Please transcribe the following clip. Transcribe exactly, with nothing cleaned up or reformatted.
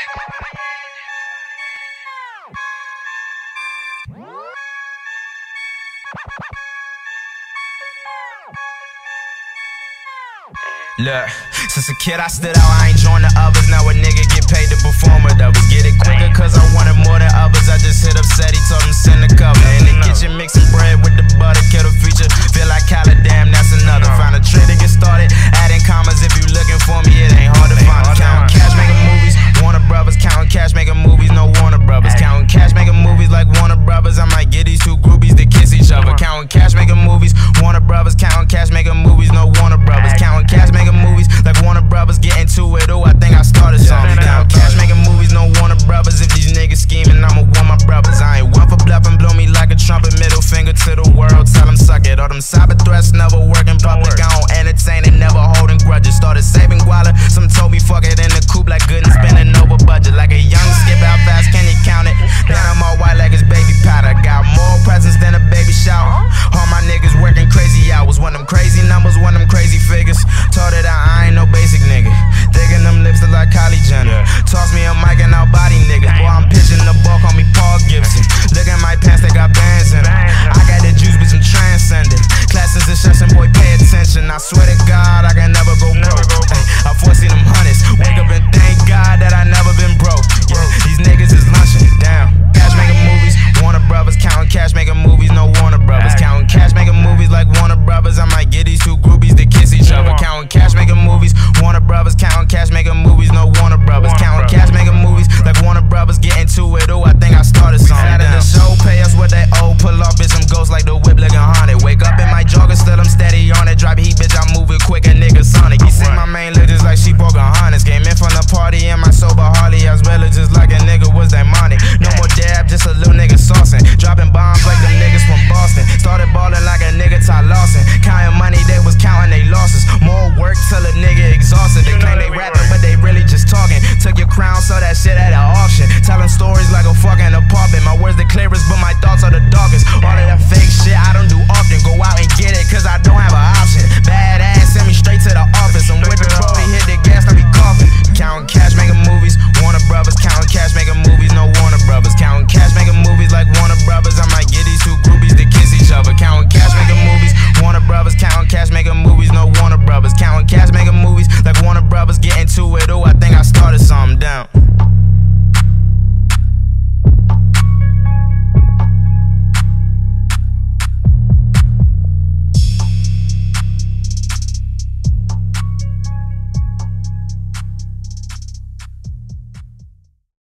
Look, since a kid I stood out, I ain't joined the others. Now a nigga get paid to perform with others. Get it quicker cause I wanted more than others. I just hit up Seti, told him send the cover. In the kitchen mixing bread with the butter, kettle feature. Feel like Khaled, damn, that's another. Find a trick to get started, adding commas. If you looking for me, it ain't hard to find. Counting cash, making movies, Warner Brothers. Counting cash, making movies, no Warner Brothers. Counting cash, making movies like Warner Brothers. I might get these two groupies to kiss each other. Counting cash, making movies, Warner Brothers. Counting cash, making movies, no Warner Brothers. Counting cash, making movies like Warner Brothers. Get into it, oh, I think I started something. Counting cash, making movies, no Warner Brothers. If these niggas scheming, I'ma warn my brothers. I ain't one for bluffing, blow me like a trumpet. Middle finger to the world, tell them suck it. All them cyber threats never work in public. I don't entertain and never holding grudges. Started saving guala, some told me fuck it in the coupe like good and spending over budget. Like a young skip, how fast can you count it? Then I'm all white like it's baby powder. Got more presents than a baby shower. All my niggas working crazy hours. One them crazy numbers, one them crazy figures. Told her that I ain't no basic nigga. Digging them lips look like Kylie Jenner. Toss me a mic and I'll body niggas. Boy, I'm pitching the ball, call me Paul Gibson. Look at my pants, they got bands in them. I got the juice, bitch, I'm transcending. Classes and stressing, boy, pay attention. I swear to